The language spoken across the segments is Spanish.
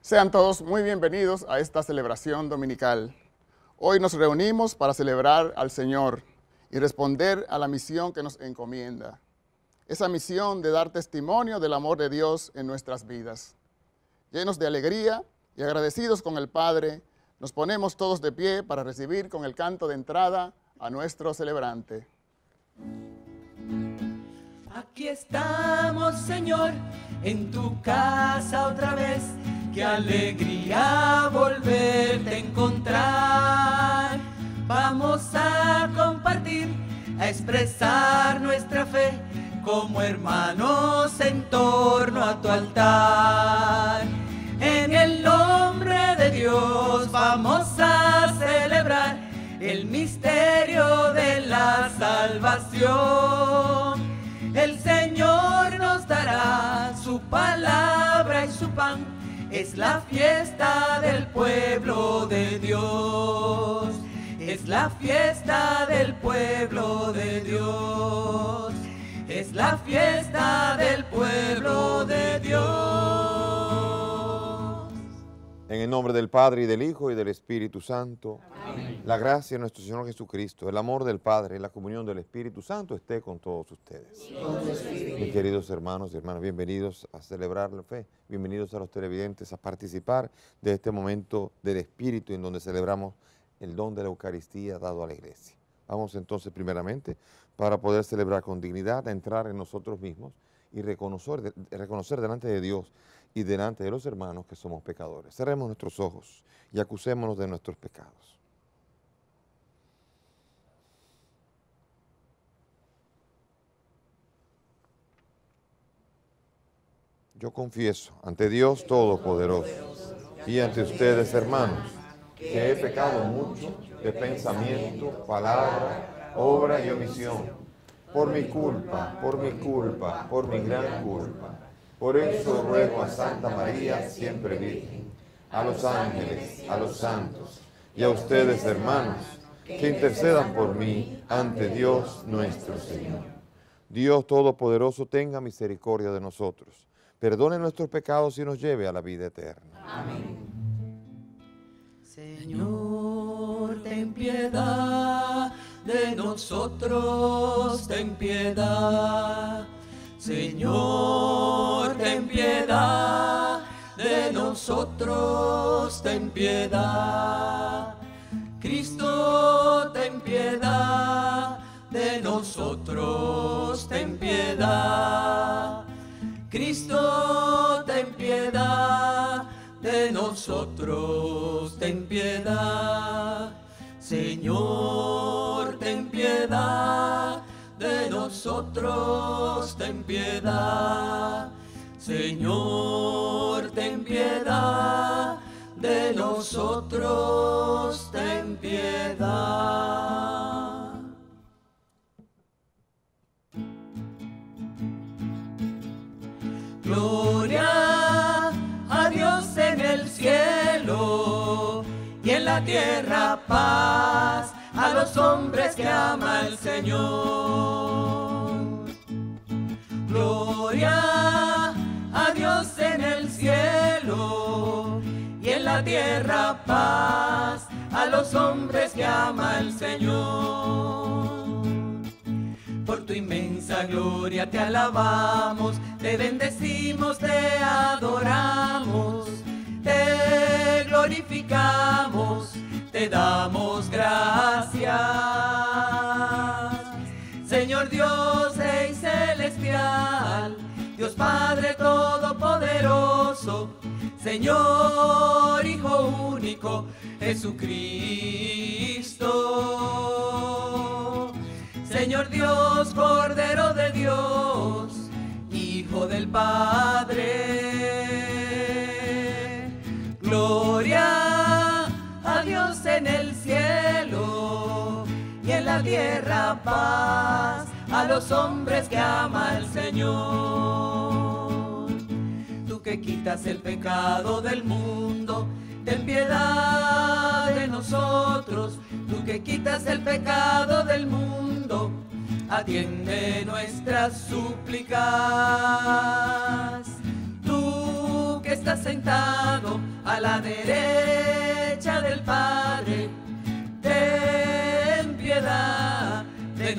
Sean todos muy bienvenidos a esta celebración dominical. Hoy nos reunimos para celebrar al Señor y responder a la misión que nos encomienda. Esa misión de dar testimonio del amor de Dios en nuestras vidas. Llenos de alegría y agradecidos con el Padre, nos ponemos todos de pie para recibir con el canto de entrada a nuestro celebrante. Aquí estamos, Señor, en tu casa otra vez. Qué alegría volverte a encontrar. Vamos a compartir, a expresar nuestra fe como hermanos en torno a tu altar. En el nombre de Dios vamos a celebrar el misterio de la salvación. El Señor nos dará su palabra y su pan. Es la fiesta del pueblo de Dios. Es la fiesta del pueblo de Dios. Es la fiesta del pueblo de Dios. En el nombre del Padre, y del Hijo, y del Espíritu Santo. Amén. La gracia de nuestro Señor Jesucristo, el amor del Padre y la comunión del Espíritu Santo esté con todos ustedes. Mis queridos hermanos y hermanas, bienvenidos a celebrar la fe, bienvenidos a los televidentes a participar de este momento del Espíritu en donde celebramos el don de la Eucaristía dado a la Iglesia. Vamos entonces primeramente, para poder celebrar con dignidad, a entrar en nosotros mismos y reconocer delante de Dios y delante de los hermanos que somos pecadores. Cerremos nuestros ojos y acusémonos de nuestros pecados. Yo confieso ante Dios Todopoderoso y ante ustedes, hermanos, que he pecado mucho de pensamiento, palabra, obra y omisión, por mi culpa, por mi gran culpa. Por eso ruego a Santa María, siempre Virgen, a los ángeles, a los santos y a ustedes, hermanos, que intercedan por mí ante Dios nuestro Señor. Dios Todopoderoso tenga misericordia de nosotros, perdone nuestros pecados y nos lleve a la vida eterna. Amén. Señor, ten piedad de nosotros, ten piedad. Señor, ten piedad de nosotros, ten piedad. Cristo, ten piedad de nosotros, ten piedad. Cristo, ten piedad de nosotros, ten piedad. Señor, ten piedad de nosotros, ten piedad. Señor, ten piedad de nosotros, ten piedad. Gloria a Dios en el cielo y en la tierra paz a los hombres que ama el Señor. Gloria a Dios en el cielo y en la tierra paz a los hombres que ama el Señor. Por tu inmensa gloria te alabamos, te bendecimos, te adoramos, te glorificamos, te damos gracias. Señor Dios, Rey celestial, Dios Padre todopoderoso, Señor Hijo único, Jesucristo. Señor Dios, Cordero de Dios, Hijo del Padre. Gloria a Dios en el cielo y en la tierra paz a los hombres que ama el Señor. Tú que quitas el pecado del mundo, ten piedad de nosotros. Tú que quitas el pecado del mundo, atiende nuestras súplicas. Tú que estás sentado a la derecha del Padre, ten piedad de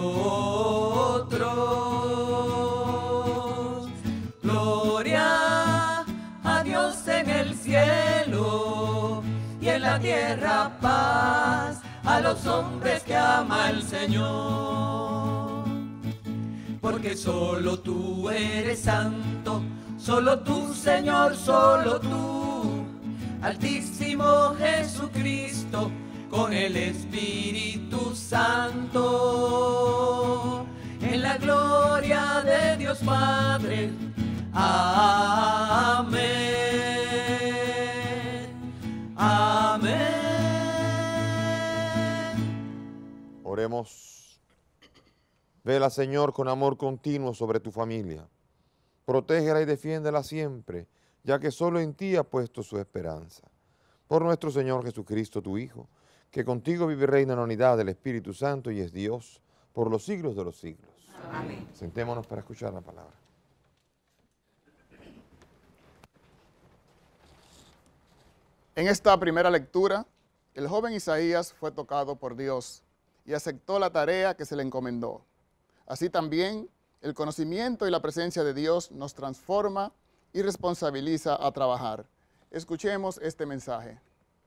nosotros. Gloria a Dios en el cielo y en la tierra paz a los hombres que ama el Señor. Porque solo tú eres santo, solo tú, Señor, solo tú, Altísimo Jesucristo, con el Espíritu Santo, en la gloria de Dios Padre. Amén. Amén. Oremos. Vela, Señor, con amor continuo sobre tu familia. Protégela y defiéndela siempre, ya que solo en ti ha puesto su esperanza. Por nuestro Señor Jesucristo, tu Hijo, que contigo vive y reina en la unidad del Espíritu Santo y es Dios por los siglos de los siglos. Amén. Sentémonos para escuchar la palabra. En esta primera lectura, el joven Isaías fue tocado por Dios y aceptó la tarea que se le encomendó. Así también, el conocimiento y la presencia de Dios nos transforma y responsabiliza a trabajar. Escuchemos este mensaje.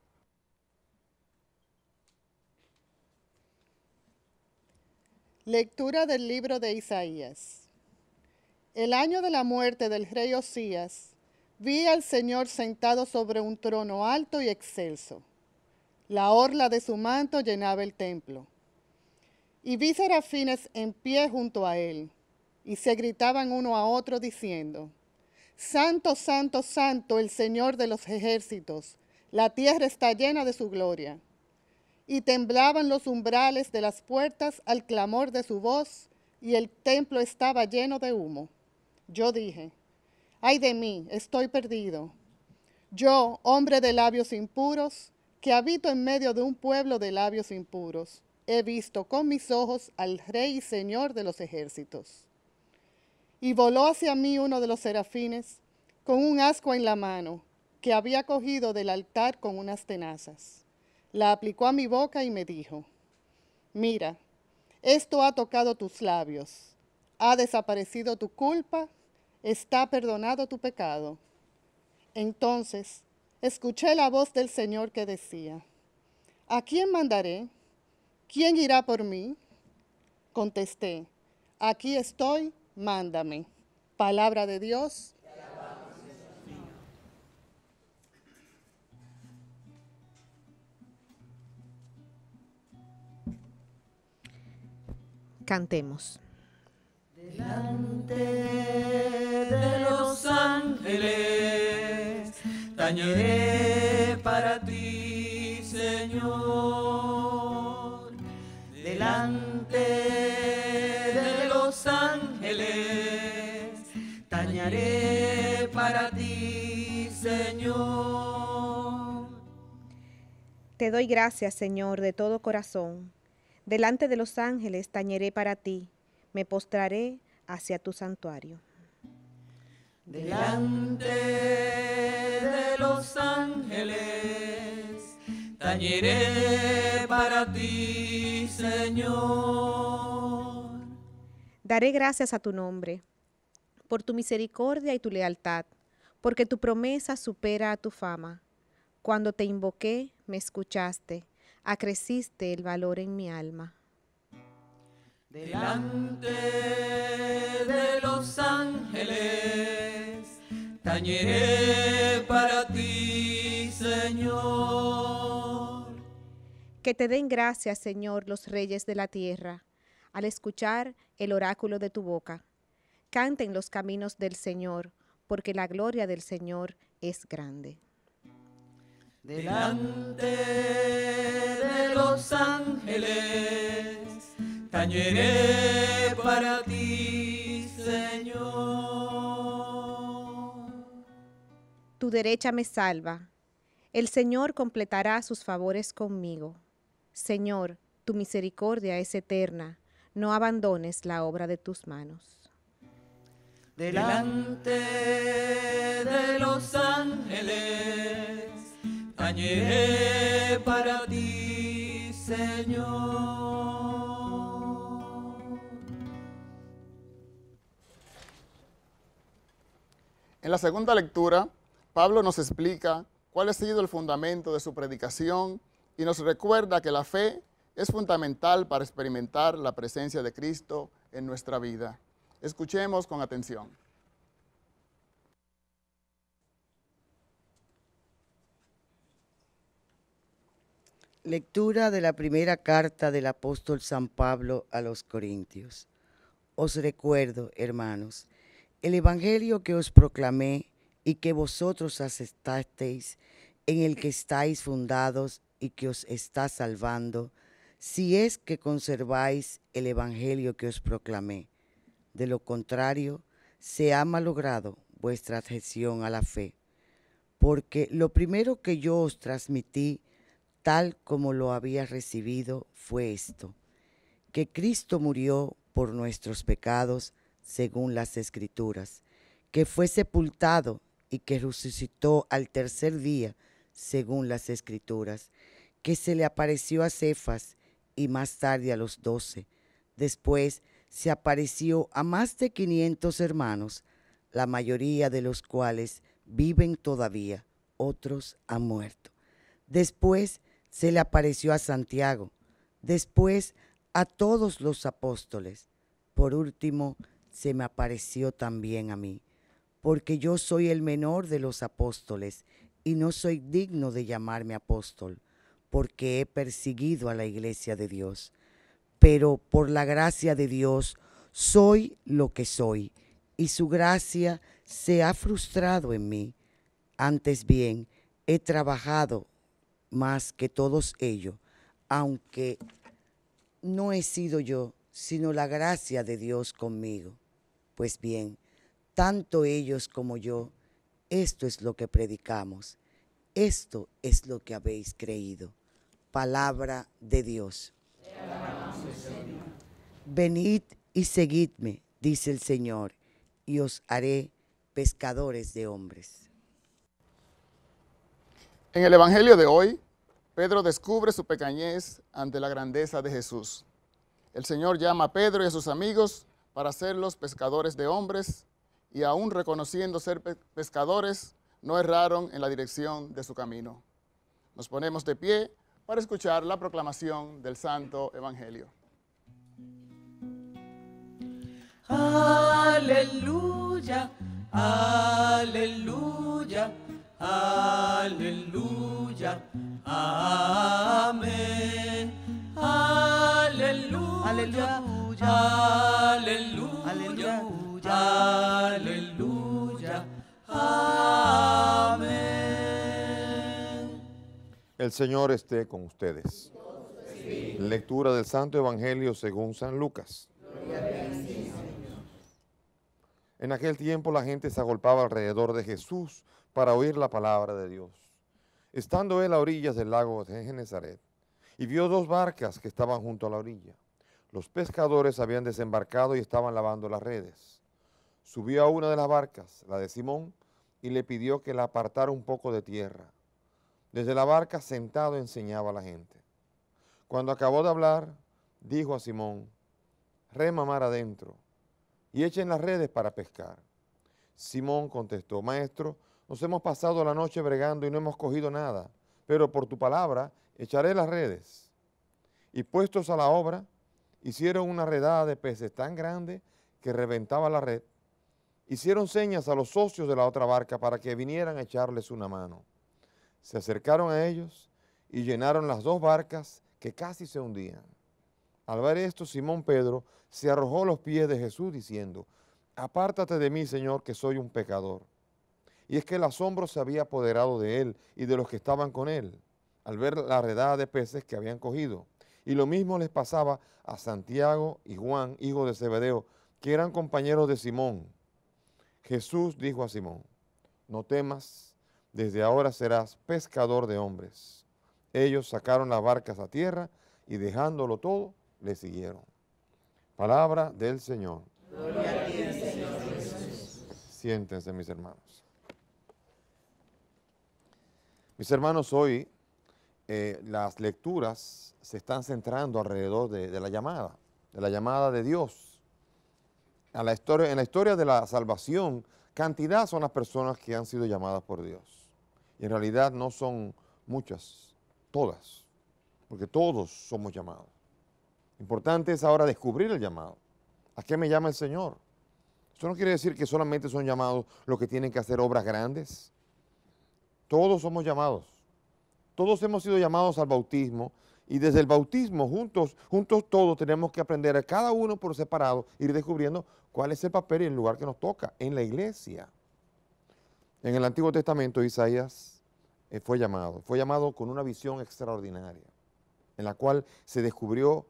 Lectura del libro de Isaías. El año de la muerte del rey Osías, vi al Señor sentado sobre un trono alto y excelso. La orla de su manto llenaba el templo. Y vi serafines en pie junto a él, y se gritaban uno a otro diciendo: Santo, santo, santo, el Señor de los ejércitos, la tierra está llena de su gloria. Y temblaban los umbrales de las puertas al clamor de su voz, y el templo estaba lleno de humo. Yo dije: ay de mí, estoy perdido. Yo, hombre de labios impuros, que habito en medio de un pueblo de labios impuros, he visto con mis ojos al Rey y Señor de los ejércitos. Y voló hacia mí uno de los serafines, con un ascua en la mano, que había cogido del altar con unas tenazas. La aplicó a mi boca y me dijo: mira, esto ha tocado tus labios, ha desaparecido tu culpa, está perdonado tu pecado. Entonces escuché la voz del Señor que decía: ¿a quién mandaré? ¿Quién irá por mí? Contesté: aquí estoy, mándame. Palabra de Dios. Cantemos. Delante de los ángeles tañeré para ti, Señor. Delante de los ángeles tañeré para ti, Señor. Te doy gracias, Señor, de todo corazón. Delante de los ángeles tañeré para ti, me postraré hacia tu santuario. Delante de los ángeles tañeré para ti, Señor. Daré gracias a tu nombre, por tu misericordia y tu lealtad, porque tu promesa supera a tu fama. Cuando te invoqué, me escuchaste, acreciste el valor en mi alma. Delante de los ángeles tañeré para ti, Señor. Que te den gracias, Señor, los reyes de la tierra, al escuchar el oráculo de tu boca. Canten los caminos del Señor, porque la gloria del Señor es grande. Delante de los ángeles tañeré para ti, Señor. Tu derecha me salva. El Señor completará sus favores conmigo. Señor, tu misericordia es eterna. No abandones la obra de tus manos. delante de los ángeles, tañeré para ti, Señor. En la segunda lectura, Pablo nos explica cuál ha sido el fundamento de su predicación y nos recuerda que la fe es fundamental para experimentar la presencia de Cristo en nuestra vida. Escuchemos con atención. Lectura de la primera carta del apóstol San Pablo a los Corintios. Os recuerdo, hermanos, el evangelio que os proclamé y que vosotros aceptasteis, en el que estáis fundados y que os está salvando, si es que conserváis el evangelio que os proclamé. De lo contrario, se ha malogrado vuestra adhesión a la fe. Porque lo primero que yo os transmití, tal como lo había recibido, fue esto: que Cristo murió por nuestros pecados, según las Escrituras, que fue sepultado y que resucitó al tercer día, según las Escrituras, que se le apareció a Cefas y más tarde a los 12. Después se apareció a más de 500 hermanos, la mayoría de los cuales viven todavía, otros han muerto. Después se le apareció a Santiago, después a todos los apóstoles. Por último, se me apareció también a mí, porque yo soy el menor de los apóstoles y no soy digno de llamarme apóstol, porque he perseguido a la iglesia de Dios. Pero por la gracia de Dios soy lo que soy, y su gracia se ha frustrado en mí. Antes bien, he trabajado más que todos ellos, aunque no he sido yo, sino la gracia de Dios conmigo. Pues bien, tanto ellos como yo, esto es lo que predicamos, esto es lo que habéis creído. Palabra de Dios. Venid y seguidme, dice el Señor, y os haré pescadores de hombres. En el Evangelio de hoy, Pedro descubre su pequeñez ante la grandeza de Jesús. El Señor llama a Pedro y a sus amigos para hacerlos pescadores de hombres, y aún reconociendo ser pescadores, no erraron en la dirección de su camino. Nos ponemos de pie para escuchar la proclamación del Santo Evangelio. Aleluya, aleluya, aleluya, amén. Aleluya, aleluya, aleluya, aleluya, amén. El Señor esté con ustedes. Lectura del Santo Evangelio según San Lucas. En aquel tiempo la gente se agolpaba alrededor de Jesús para oír la palabra de Dios. Estando él a orillas del lago de Genezaret, y vio dos barcas que estaban junto a la orilla. Los pescadores habían desembarcado y estaban lavando las redes. Subió a una de las barcas, la de Simón, y le pidió que la apartara un poco de tierra. Desde la barca, sentado, enseñaba a la gente. Cuando acabó de hablar, dijo a Simón: rema mar adentro y echen las redes para pescar. Simón contestó: Maestro, nos hemos pasado la noche bregando y no hemos cogido nada, pero por tu palabra echaré las redes. Y puestos a la obra, hicieron una redada de peces tan grande que reventaba la red. Hicieron señas a los socios de la otra barca para que vinieran a echarles una mano. Se acercaron a ellos y llenaron las dos barcas que casi se hundían. Al ver esto, Simón Pedro se arrojó a los pies de Jesús diciendo: apártate de mí, Señor, que soy un pecador. Y es que el asombro se había apoderado de él y de los que estaban con él, al ver la redada de peces que habían cogido. Y lo mismo les pasaba a Santiago y Juan, hijo de Zebedeo, que eran compañeros de Simón. Jesús dijo a Simón: no temas, desde ahora serás pescador de hombres. Ellos sacaron las barcas a tierra y dejándolo todo, le siguieron. Palabra del Señor. Gloria a ti, Señor Jesús. Siéntense, mis hermanos. Mis hermanos, hoy las lecturas se están centrando alrededor de la llamada de Dios. En la historia de la salvación, cantidad son las personas que han sido llamadas por Dios. Y en realidad no son muchas, todas, porque todos somos llamados. Importante es ahora descubrir el llamado. ¿A qué me llama el Señor? Esto no quiere decir que solamente son llamados los que tienen que hacer obras grandes. Todos somos llamados. Todos hemos sido llamados al bautismo y desde el bautismo juntos todos tenemos que aprender a cada uno por separado, ir descubriendo cuál es el papel y el lugar que nos toca en la iglesia. En el Antiguo Testamento Isaías fue llamado con una visión extraordinaria, en la cual se descubrió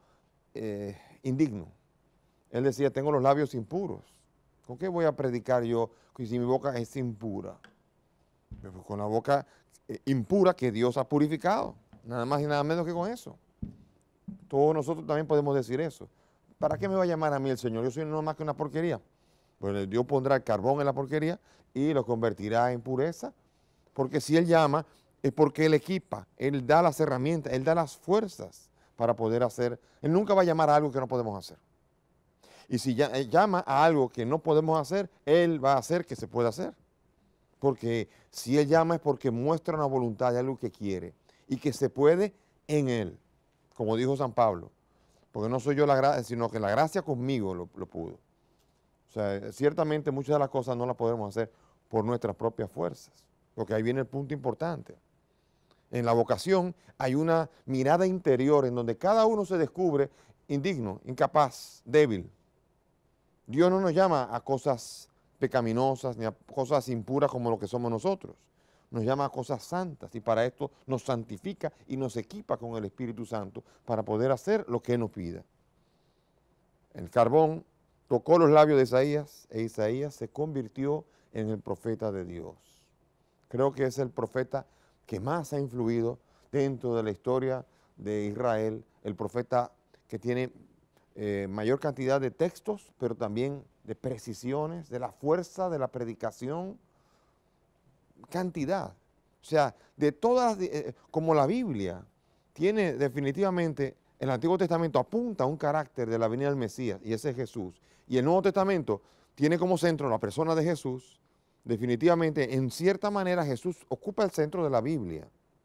indigno. Él decía, tengo los labios impuros. ¿Con qué voy a predicar yo si mi boca es impura? Con la boca impura que Dios ha purificado. Nada más y nada menos que con eso. Todos nosotros también podemos decir eso. ¿Para qué me va a llamar a mí el Señor? Yo soy no más que una porquería. Bueno, Dios pondrá el carbón en la porquería y lo convertirá en pureza. Porque si Él llama, es porque Él equipa, Él da las herramientas, Él da las fuerzas para poder hacer. Él nunca va a llamar a algo que no podemos hacer. Y si llama a algo que no podemos hacer, Él va a hacer que se pueda hacer. Porque si Él llama es porque muestra una voluntad de algo que quiere y que se puede en Él, como dijo San Pablo. Porque no soy yo la gracia, sino que la gracia conmigo lo pudo. O sea, ciertamente muchas de las cosas no las podemos hacer por nuestras propias fuerzas. Porque ahí viene el punto importante. En la vocación hay una mirada interior en donde cada uno se descubre indigno, incapaz, débil. Dios no nos llama a cosas pecaminosas ni a cosas impuras como lo que somos nosotros. Nos llama a cosas santas y para esto nos santifica y nos equipa con el Espíritu Santo para poder hacer lo que Él nos pida. El carbón tocó los labios de Isaías e Isaías se convirtió en el profeta de Dios. Creo que es el profeta que más ha influido dentro de la historia de Israel, el profeta que tiene mayor cantidad de textos, pero también de precisiones, de la fuerza de la predicación, cantidad. O sea, de todas, como la Biblia tiene definitivamente, el Antiguo Testamento apunta a un carácter de la venida del Mesías, y ese es Jesús. Y el Nuevo Testamento tiene como centro la persona de Jesús. Definitivamente, en cierta manera, Jesús ocupa el centro de la Biblia.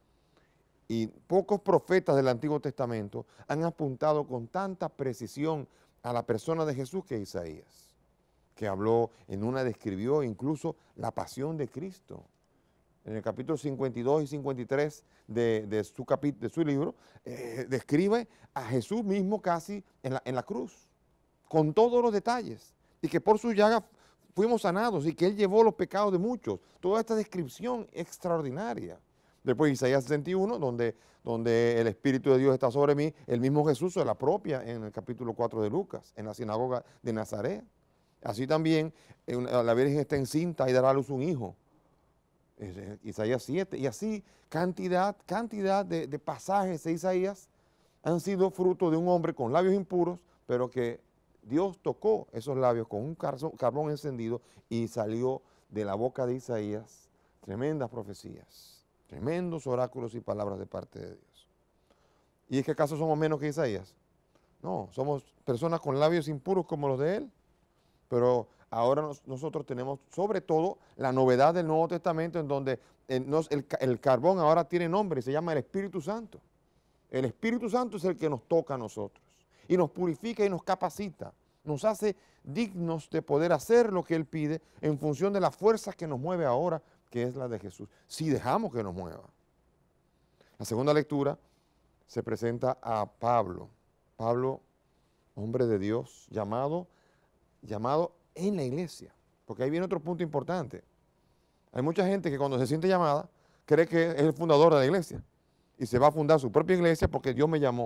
Y pocos profetas del Antiguo Testamento han apuntado con tanta precisión a la persona de Jesús que Isaías, que habló describió incluso la pasión de Cristo. En el capítulo 52 y 53 de su libro, describe a Jesús mismo casi en la cruz, con todos los detalles, y que por su llaga fuimos sanados, y que Él llevó los pecados de muchos. Toda esta descripción extraordinaria. Después Isaías 61, donde el Espíritu de Dios está sobre mí, el mismo Jesús se la apropia en el capítulo 4 de Lucas, en la sinagoga de Nazaret. Así también la Virgen está encinta y dará a luz un hijo. Isaías 7. Y así cantidad de pasajes de Isaías han sido fruto de un hombre con labios impuros, pero que Dios tocó esos labios con un carbón encendido y salió de la boca de Isaías tremendas profecías. Tremendos oráculos y palabras de parte de Dios. ¿Y es que acaso somos menos que Isaías? No, somos personas con labios impuros como los de él. Pero ahora nosotros tenemos sobre todo la novedad del Nuevo Testamento en donde el carbón ahora tiene nombre y se llama el Espíritu Santo. El Espíritu Santo es el que nos toca a nosotros y nos purifica y nos capacita. Nos hace dignos de poder hacer lo que Él pide en función de la fuerza que nos mueve ahora, que es la de Jesús, si dejamos que nos mueva. La segunda lectura se presenta a Pablo. Pablo, hombre de Dios, llamado en la iglesia. Porque ahí viene otro punto importante. Hay mucha gente que cuando se siente llamada, cree que es el fundador de la iglesia. Y se va a fundar su propia iglesia porque Dios me llamó.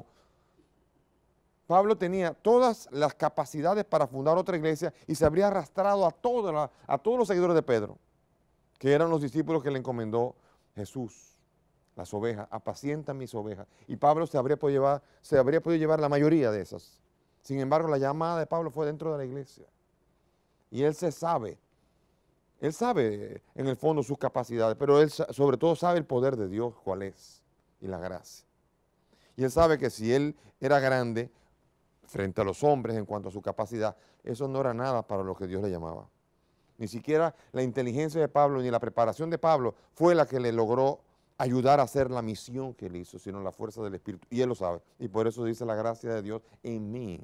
Pablo tenía todas las capacidades para fundar otra iglesia y se habría arrastrado a todos los seguidores de Pedro, que eran los discípulos que le encomendó Jesús, las ovejas, apacienta mis ovejas. Y Pablo se habría podido llevar la mayoría de esas. Sin embargo, la llamada de Pablo fue dentro de la iglesia. Y él se sabe Él sabe en el fondo sus capacidades, pero él sobre todo sabe el poder de Dios, cuál es, y la gracia. Y él sabe que si él era grande frente a los hombres en cuanto a su capacidad, eso no era nada para lo que Dios le llamaba. Ni siquiera la inteligencia de Pablo ni la preparación de Pablo fue la que le logró ayudar a hacer la misión que él hizo, sino la fuerza del Espíritu. Y él lo sabe. Y por eso dice la gracia de Dios en mí.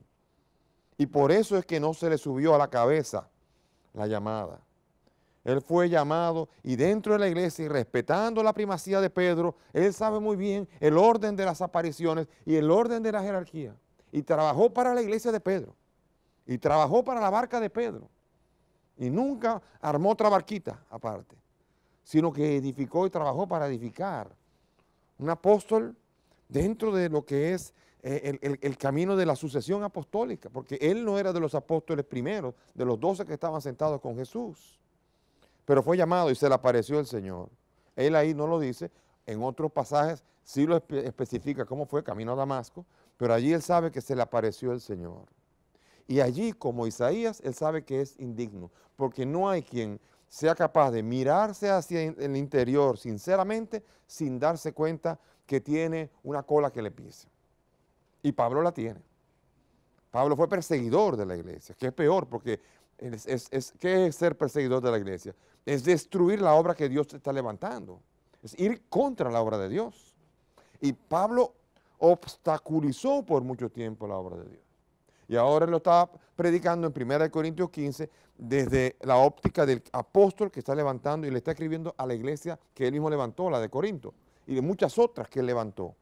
Y por eso es que no se le subió a la cabeza la llamada. Él fue llamado y dentro de la iglesia y respetando la primacía de Pedro, él sabe muy bien el orden de las apariciones y el orden de la jerarquía. Y trabajó para la iglesia de Pedro. Y trabajó para la barca de Pedro. Y nunca armó otra barquita aparte, sino que edificó y trabajó para edificar. Un apóstol dentro de lo que es el camino de la sucesión apostólica, porque él no era de los apóstoles primeros, de los 12 que estaban sentados con Jesús. Pero fue llamado y se le apareció el Señor. Él ahí no lo dice, en otros pasajes sí lo especifica cómo fue camino a Damasco, pero allí él sabe que se le apareció el Señor. Y allí, como Isaías, él sabe que es indigno, porque no hay quien sea capaz de mirarse hacia el interior sinceramente sin darse cuenta que tiene una cola que le pisa. Y Pablo la tiene. Pablo fue perseguidor de la iglesia, que es peor, porque ¿qué es ser perseguidor de la iglesia? Es destruir la obra que Dios está levantando, es ir contra la obra de Dios. Y Pablo obstaculizó por mucho tiempo la obra de Dios. Y ahora él lo está predicando en 1 Corintios 15 desde la óptica del apóstol que está levantando y le está escribiendo a la iglesia que él mismo levantó, la de Corinto, y de muchas otras que él levantó.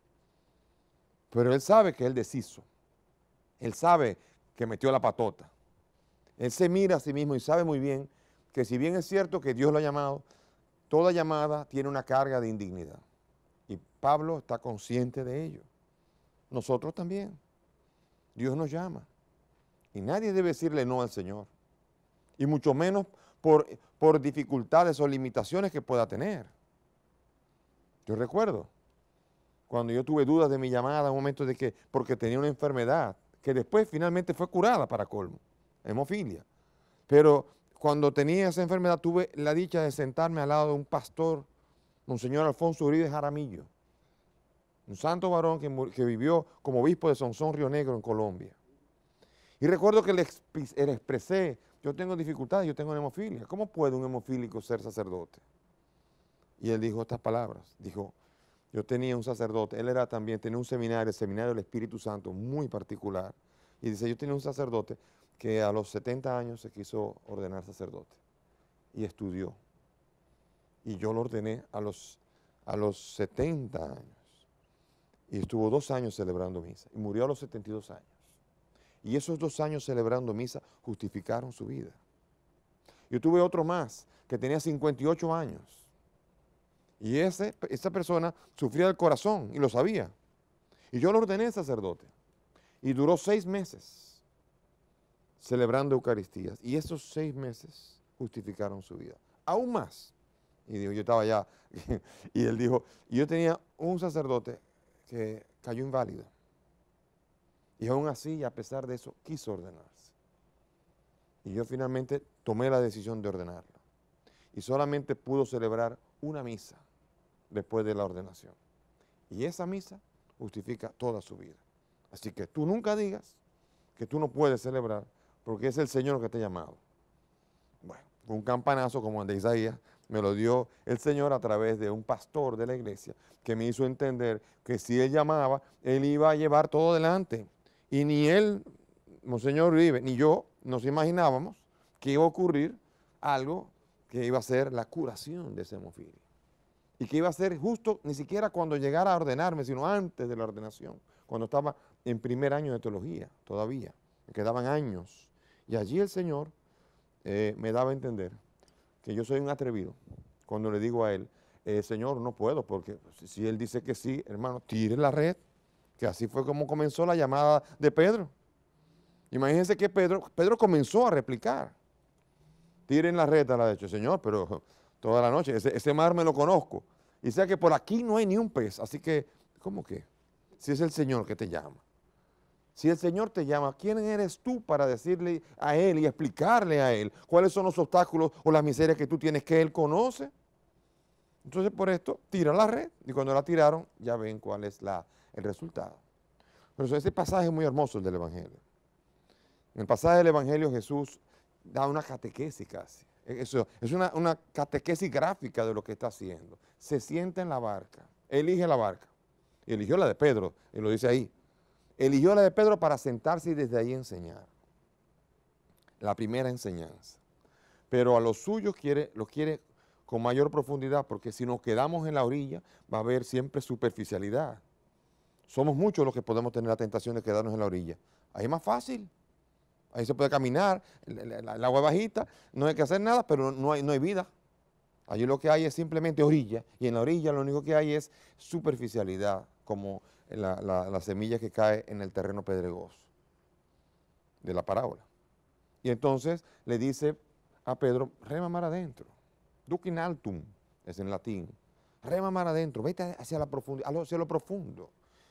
Pero él sabe que él deshizo. Él sabe que metió la patota. Él se mira a sí mismo y sabe muy bien que si bien es cierto que Dios lo ha llamado, toda llamada tiene una carga de indignidad. Y Pablo está consciente de ello. Nosotros también. Dios nos llama. Y nadie debe decirle no al Señor. Y mucho menos por dificultades o limitaciones que pueda tener. Yo recuerdo cuando yo tuve dudas de mi llamada, un momento de que, porque tenía una enfermedad, que después finalmente fue curada para colmo, hemofilia. Pero cuando tenía esa enfermedad tuve la dicha de sentarme al lado de un pastor, Monseñor Alfonso Uribe Jaramillo, un santo varón que vivió como obispo de Sonsón, Río Negro, en Colombia. Y recuerdo que le expresé, yo tengo dificultades, yo tengo hemofilia, ¿cómo puede un hemofílico ser sacerdote? Y él dijo estas palabras, dijo, yo tenía un sacerdote, él era también, tenía un seminario, el seminario del Espíritu Santo, muy particular. Y dice, yo tenía un sacerdote que a los 70 años se quiso ordenar sacerdote y estudió. Y yo lo ordené a los 70 años. Y estuvo 2 años celebrando misa y murió a los 72 años. Y esos 2 años celebrando misa justificaron su vida. Yo tuve otro más que tenía 58 años. Y esa persona sufría del corazón y lo sabía. Y yo lo ordené sacerdote. Y duró 6 meses celebrando Eucaristías. Y esos 6 meses justificaron su vida. Aún más. Y digo, yo estaba allá. Y él dijo, y yo tenía un sacerdote que cayó inválido. Y aún así, a pesar de eso, quiso ordenarse. Y yo finalmente tomé la decisión de ordenarlo. Y solamente pudo celebrar una misa después de la ordenación. Y esa misa justifica toda su vida. Así que tú nunca digas que tú no puedes celebrar porque es el Señor que te ha llamado. Bueno, fue un campanazo como el de Isaías, me lo dio el Señor a través de un pastor de la iglesia que me hizo entender que si él llamaba, él iba a llevar todo adelante. Y ni él, Monseñor Uribe, ni yo nos imaginábamos que iba a ocurrir algo que iba a ser la curación de esa hemofilia. Y que iba a ser justo ni siquiera cuando llegara a ordenarme, sino antes de la ordenación, cuando estaba en primer año de teología todavía, me quedaban años. Y allí el Señor me daba a entender que yo soy un atrevido cuando le digo a él, Señor, no puedo, porque si él dice que sí, hermano, tire la red, que así fue como comenzó la llamada de Pedro. Imagínense que Pedro comenzó a replicar. Tiren la red, le ha dicho, Señor, pero toda la noche, ese mar me lo conozco. Y sea que por aquí no hay ni un pez, así que, ¿cómo que? Si es el Señor que te llama. Si el Señor te llama, ¿quién eres tú para decirle a Él y explicarle a Él cuáles son los obstáculos o las miserias que tú tienes que Él conoce? Entonces por esto tira la red y cuando la tiraron ya ven cuál es el resultado. Por eso este pasaje es muy hermoso, el del Evangelio. En el pasaje del Evangelio Jesús da una catequesis casi. Eso es una catequesis gráfica de lo que está haciendo. Se sienta en la barca, elige la barca. Y eligió la de Pedro, y lo dice ahí. Eligió la de Pedro para sentarse y desde ahí enseñar. La primera enseñanza. Pero a los suyos los quiere con mayor profundidad, porque si nos quedamos en la orilla, va a haber siempre superficialidad. Somos muchos los que podemos tener la tentación de quedarnos en la orilla. Ahí es más fácil. Ahí se puede caminar, el agua es bajita, no hay que hacer nada, pero no hay vida. Allí lo que hay es simplemente orilla, y en la orilla lo único que hay es superficialidad, como la semilla que cae en el terreno pedregoso de la parábola. Y entonces le dice a Pedro, rema mar adentro, duc in altum, es en latín, rema mar adentro, vete hacia la profundidad, hacia lo profundo.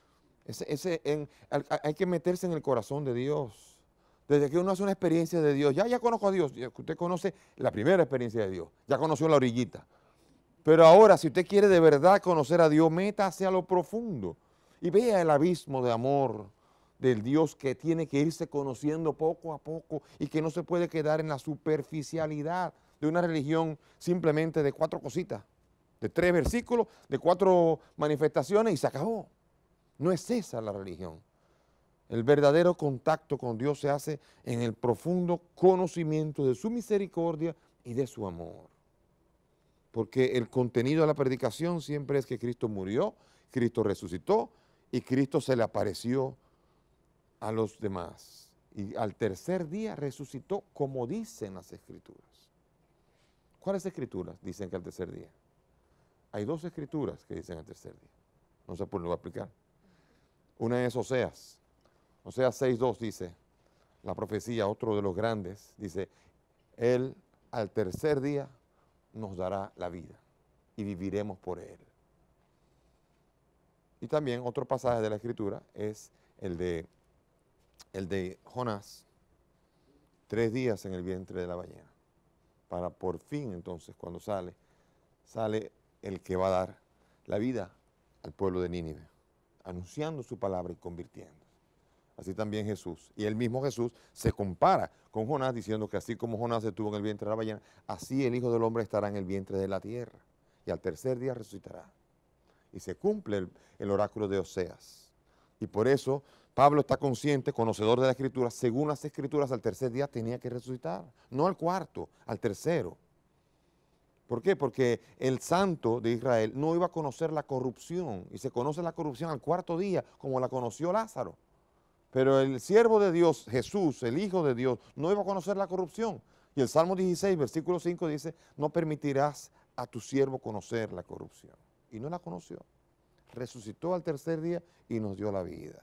Hay que meterse en el corazón de Dios. Desde que uno hace una experiencia de Dios, ya conozco a Dios, usted conoce la primera experiencia de Dios, ya conoció la orillita. Pero ahora, si usted quiere de verdad conocer a Dios, métase a lo profundo y vea el abismo de amor del Dios que tiene que irse conociendo poco a poco y que no se puede quedar en la superficialidad de una religión simplemente de 4 cositas, de 3 versículos, de 4 manifestaciones y se acabó. No es esa la religión. El verdadero contacto con Dios se hace en el profundo conocimiento de su misericordia y de su amor. Porque el contenido de la predicación siempre es que Cristo murió, Cristo resucitó y Cristo se le apareció a los demás. Y al tercer día resucitó como dicen las Escrituras. ¿Cuáles escrituras dicen que al tercer día? Hay 2 escrituras que dicen al tercer día. No sé por qué lo voy a explicar. Una es Oseas. Oseas 6:2 dice, la profecía, otro de los grandes, dice, Él al tercer día nos dará la vida y viviremos por Él. Y también otro pasaje de la Escritura es el de Jonás, 3 días en el vientre de la ballena, para por fin entonces cuando sale el que va a dar la vida al pueblo de Nínive, anunciando su palabra y convirtiendo. Así también Jesús. Y el mismo Jesús se compara con Jonás diciendo que así como Jonás estuvo en el vientre de la ballena, así el Hijo del Hombre estará en el vientre de la tierra. Y al tercer día resucitará. Y se cumple el oráculo de Oseas. Y por eso Pablo está consciente, conocedor de la Escritura, según las Escrituras al tercer día tenía que resucitar. No al cuarto, al tercero. ¿Por qué? Porque el santo de Israel no iba a conocer la corrupción. Y se conoce la corrupción al cuarto día, como la conoció Lázaro. Pero el siervo de Dios, Jesús, el Hijo de Dios, no iba a conocer la corrupción. Y el Salmo 16, versículo 5 dice, no permitirás a tu siervo conocer la corrupción. Y no la conoció. Resucitó al tercer día y nos dio la vida.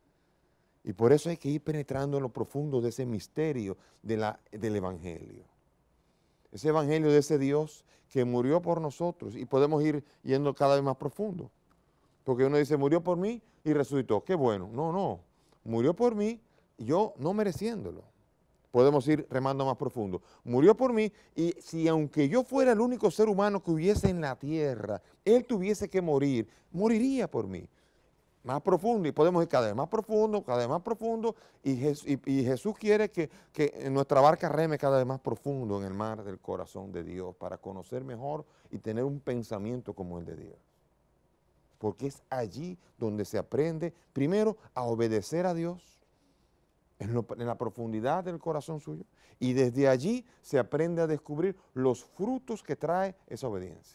Y por eso hay que ir penetrando en lo profundo de ese misterio del Evangelio. Ese Evangelio de ese Dios que murió por nosotros y podemos ir yendo cada vez más profundo. Porque uno dice, murió por mí y resucitó. Qué bueno. No. Murió por mí, yo no mereciéndolo. Podemos ir remando más profundo. Murió por mí y si aunque yo fuera el único ser humano que hubiese en la tierra, Él tuviese que morir, moriría por mí. Más profundo y podemos ir cada vez más profundo y Jesús quiere que nuestra barca reme cada vez más profundo en el mar del corazón de Dios para conocer mejor y tener un pensamiento como el de Dios. Porque es allí donde se aprende, primero, a obedecer a Dios, en la profundidad del corazón suyo, y desde allí se aprende a descubrir los frutos que trae esa obediencia.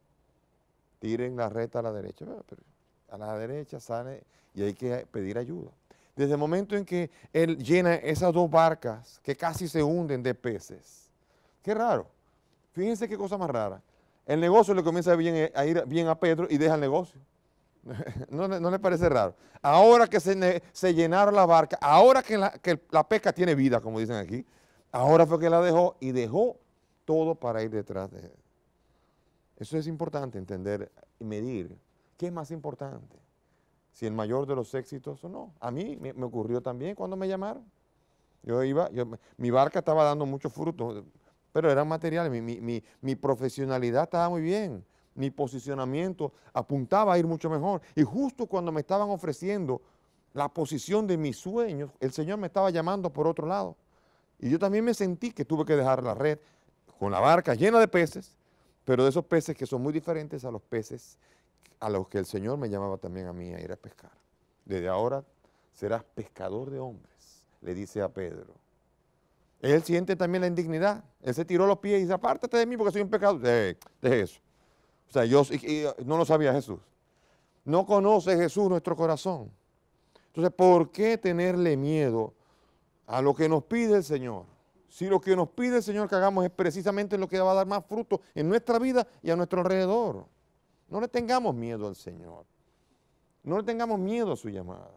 Tiren la red a la derecha, pero a la derecha sale y hay que pedir ayuda. Desde el momento en que él llena esas 2 barcas que casi se hunden de peces, qué raro, fíjense qué cosa más rara. El negocio le comienza a ir bien a Pedro y deja el negocio. ¿No le parece raro? Ahora que se llenaron la barca, ahora que la pesca tiene vida, como dicen aquí, ahora fue que la dejó y dejó todo para ir detrás de él. Eso es importante entender y medir. ¿Qué es más importante? si el mayor de los éxitos o no. A mí me ocurrió también cuando me llamaron. Mi barca estaba dando muchos frutos, pero eran materiales. Mi profesionalidad estaba muy bien. Mi posicionamiento apuntaba a ir mucho mejor. Y justo cuando me estaban ofreciendo la posición de mis sueños, el Señor me estaba llamando por otro lado. Y yo también me sentí que tuve que dejar la red con la barca llena de peces, pero de esos peces que son muy diferentes a los peces a los que el Señor me llamaba también a mí a ir a pescar. Desde ahora serás pescador de hombres, le dice a Pedro. Él siente también la indignidad. Él se tiró los pies y dice, apártate de mí porque soy un pecador. Deje eso. O sea, no lo sabía Jesús. No conoce Jesús nuestro corazón. Entonces, ¿por qué tenerle miedo a lo que nos pide el Señor? Si lo que nos pide el Señor que hagamos es precisamente lo que va a dar más fruto en nuestra vida y a nuestro alrededor. No le tengamos miedo al Señor. No le tengamos miedo a su llamada.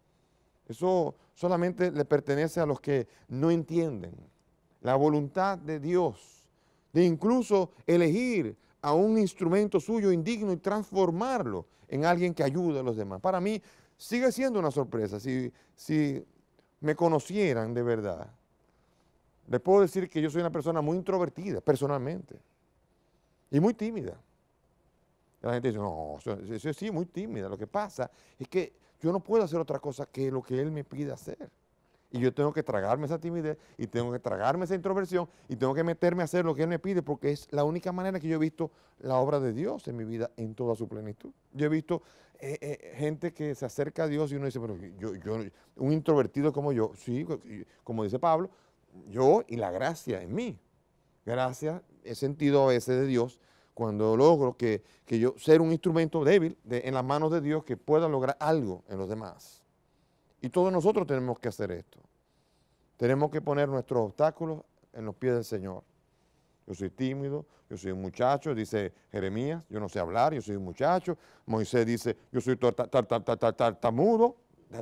Eso solamente le pertenece a los que no entienden la voluntad de Dios, de incluso elegir a un instrumento suyo indigno y transformarlo en alguien que ayude a los demás. Para mí sigue siendo una sorpresa. Si me conocieran de verdad, les puedo decir que yo soy una persona muy introvertida, personalmente, y muy tímida. La gente dice, no, yo sí, muy tímida. Lo que pasa es que yo no puedo hacer otra cosa que lo que Él me pide hacer. Y yo tengo que tragarme esa timidez, y tengo que tragarme esa introversión, y tengo que meterme a hacer lo que Él me pide, porque es la única manera que yo he visto la obra de Dios en mi vida en toda su plenitud. Yo he visto gente que se acerca a Dios y uno dice, pero un introvertido como yo, sí, como dice Pablo, yo y la gracia en mí. Gracias, he sentido a veces de Dios cuando logro que yo ser un instrumento débil en las manos de Dios que pueda lograr algo en los demás. Y todos nosotros tenemos que hacer esto. Tenemos que poner nuestros obstáculos en los pies del Señor. Yo soy tímido, yo soy un muchacho, dice Jeremías, yo no sé hablar, yo soy un muchacho. Moisés dice, yo soy tartamudo.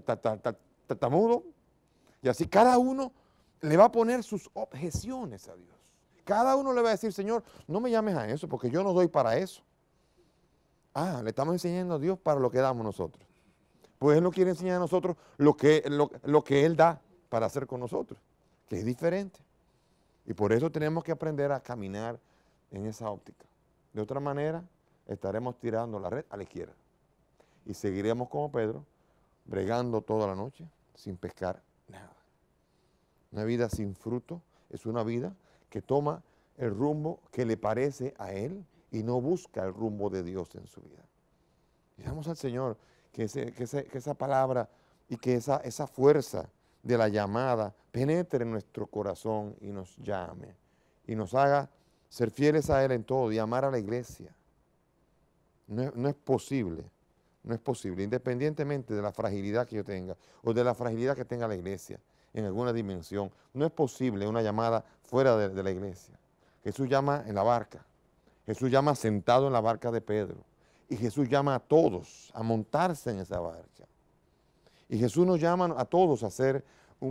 Y así cada uno le va a poner sus objeciones a Dios. Cada uno le va a decir, Señor, no me llames a eso porque yo no doy para eso. Le estamos enseñando a Dios para lo que damos nosotros. Pues Él no quiere enseñar a nosotros lo que Él da para hacer con nosotros, que es diferente. Y por eso tenemos que aprender a caminar en esa óptica. De otra manera, estaremos tirando la red a la izquierda. Y seguiremos como Pedro, bregando toda la noche sin pescar nada. Una vida sin fruto es una vida que toma el rumbo que le parece a él y no busca el rumbo de Dios en su vida. Y damos al Señor que esa palabra y que esa fuerza de la llamada penetre en nuestro corazón y nos llame y nos haga ser fieles a Él en todo y amar a la iglesia. No es posible, independientemente de la fragilidad que yo tenga o de la fragilidad que tenga la iglesia en alguna dimensión, no es posible una llamada fuera de la iglesia. Jesús llama en la barca, Jesús llama sentado en la barca de Pedro, y Jesús llama a todos a montarse en esa barca. Y Jesús nos llama a todos a ser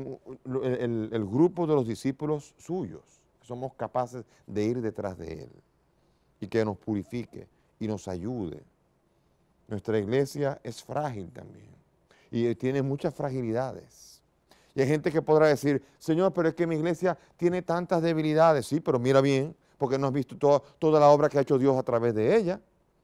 el grupo de los discípulos suyos, que somos capaces de ir detrás de Él y que nos purifique y nos ayude. Nuestra iglesia es frágil también y tiene muchas fragilidades. Y hay gente que podrá decir, Señor, pero es que mi iglesia tiene tantas debilidades. Sí, pero mira bien, porque no has visto toda la obra que ha hecho Dios a través de ella.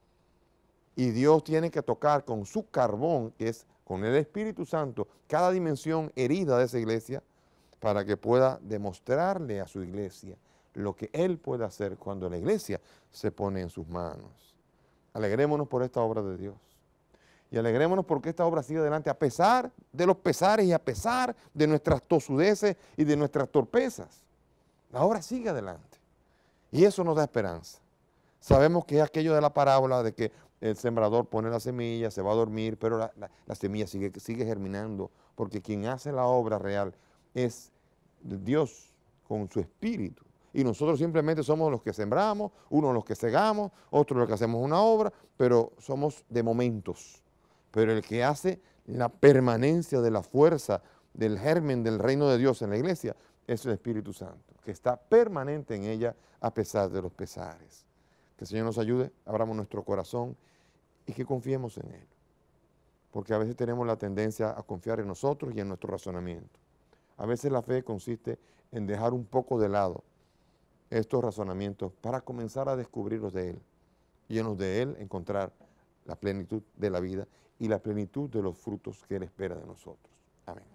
Y Dios tiene que tocar con su carbón, que es con el Espíritu Santo, cada dimensión herida de esa iglesia, para que pueda demostrarle a su iglesia lo que Él puede hacer cuando la iglesia se pone en sus manos. Alegrémonos por esta obra de Dios. Y alegrémonos porque esta obra sigue adelante a pesar de los pesares y a pesar de nuestras tosudeces y de nuestras torpezas. La obra sigue adelante. Y eso nos da esperanza. Sabemos que es aquello de la parábola de que el sembrador pone la semilla, se va a dormir, pero la semilla sigue germinando, porque quien hace la obra real es Dios con su espíritu. Y nosotros simplemente somos los que sembramos, unos los que segamos, otros los que hacemos una obra, pero somos de momentos. Pero el que hace la permanencia de la fuerza del germen del reino de Dios en la iglesia es el Espíritu Santo, que está permanente en ella a pesar de los pesares. Que el Señor nos ayude, abramos nuestro corazón y que confiemos en Él. porque a veces tenemos la tendencia a confiar en nosotros y en nuestro razonamiento. A veces la fe consiste en dejar un poco de lado estos razonamientos para comenzar a descubrirlos de Él, y en los de Él encontrar la plenitud de la vida y la plenitud de los frutos que Él espera de nosotros. Amén.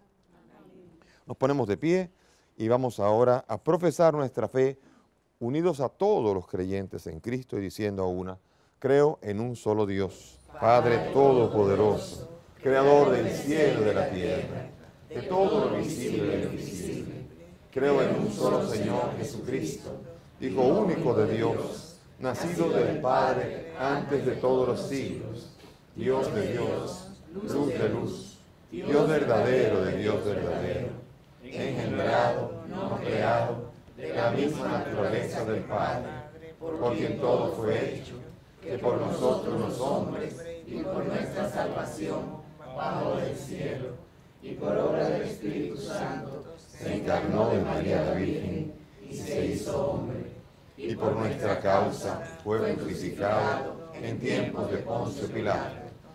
Nos ponemos de pie y vamos ahora a profesar nuestra fe unidos a todos los creyentes en Cristo y diciendo a una: creo en un solo Dios, Padre Todopoderoso, Creador del cielo y de la tierra, de todo lo visible y lo invisible. Creo en un solo Señor Jesucristo, Hijo único de Dios, nacido del Padre antes de todos los siglos, Dios de Dios, luz de luz, Dios verdadero de Dios verdadero, engendrado, no creado, de la misma naturaleza del Padre, por quien todo fue hecho, que por nosotros los hombres y por nuestra salvación bajó del cielo, y por obra del Espíritu Santo se encarnó en María la Virgen y se hizo hombre, y por nuestra causa fue crucificado en tiempos de Poncio Pilato,